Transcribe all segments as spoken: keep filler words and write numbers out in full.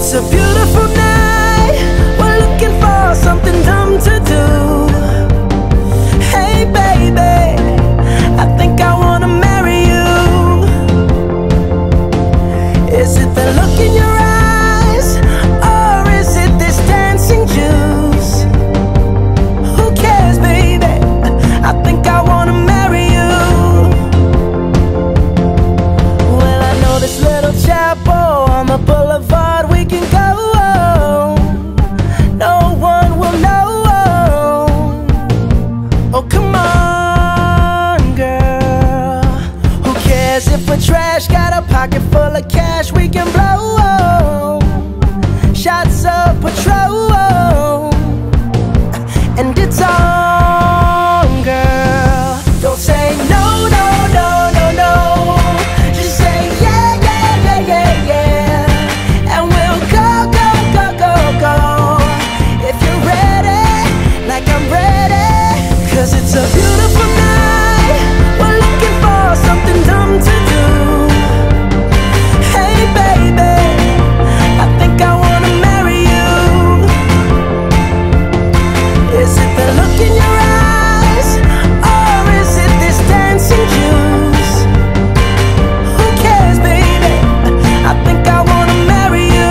It's a beautiful night, we're looking for something dumb to do. Hey baby, I think I wanna marry you. Is it the look in your eyes, or is it this dancing juice? Who cares baby, I think I wanna marry you. Well, I know this little chapel on the boulevard we can go. No one will know. Oh come on girl, who cares if we're trash? Got a pocket full of cash we can blow. Shots of Patrol, and it's on girl. Don't say no, no, no, no, no. Just say yeah, yeah, yeah, yeah, yeah. And we'll go, go, go, go, go. If you're ready, like I'm ready. Cause it's a beautiful night, we're looking for something dumb to do. Hey baby, I think I wanna marry you. Is it the look in your eyes, or is it this dancing juice? Who cares baby, I think I wanna marry you.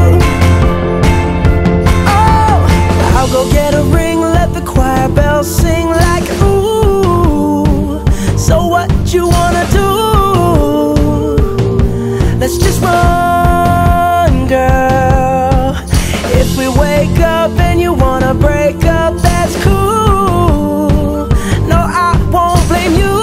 Oh, I'll go get a ring, let the choir bells sing like ooh. So what you wanna do? Let's just run girl. If we wake up and you wanna break up, that's cool. No, I won't blame you.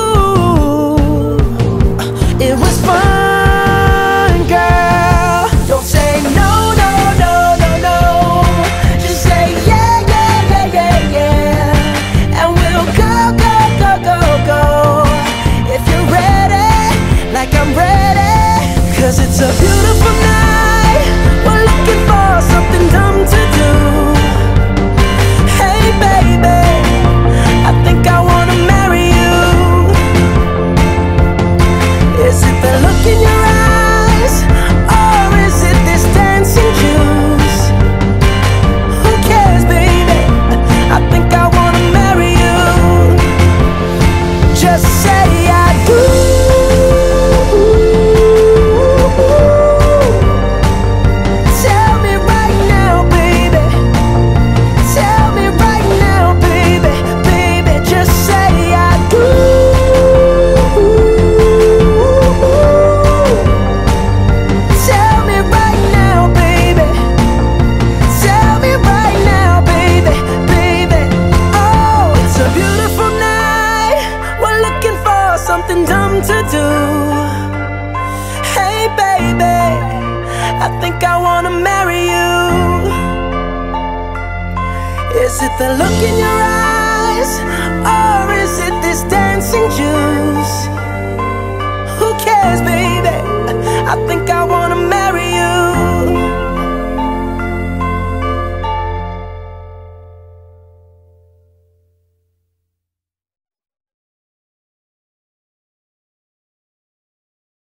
It was fun girl. Don't say no, no, no, no, no. Just say yeah, yeah, yeah, yeah, yeah. And we'll go, go, go, go, go. If you're ready, like I'm ready. Cause it's a beautiful night, we're looking for something dumb to do. Hey baby, I think I wanna marry you. Is it the look in your eyes, or is it this dancing juice? Who cares baby, I think I wanna marry you. Just say I do. Tell me right now baby, tell me right now baby, baby, just say I do. Tell me right now baby, tell me right now baby, baby. Oh, it's a beautiful night, we're looking for something dumb to do. Hey baby, I think I wanna marry you. Is it the look in your eyes, or is it this dancing juice?